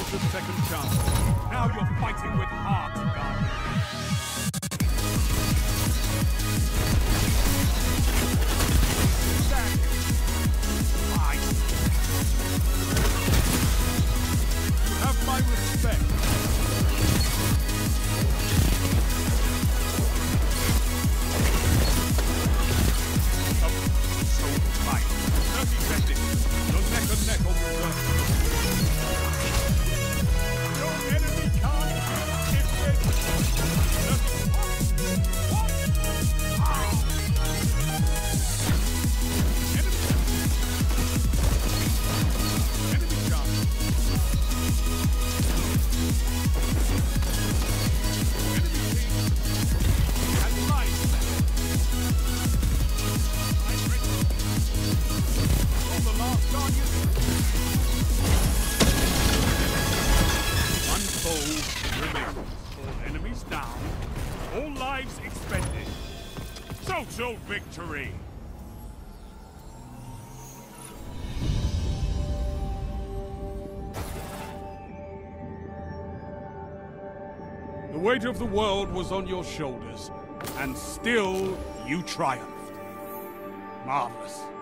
deserved a second chance. Now you're fighting with heart, Guardian. Have my respect. So right. 30 seconds. You're neck and neck on the turf. Your enemy can't be gifted. What? Enemy chance. All lives expended. Social victory! The weight of the world was on your shoulders, and still you triumphed. Marvelous.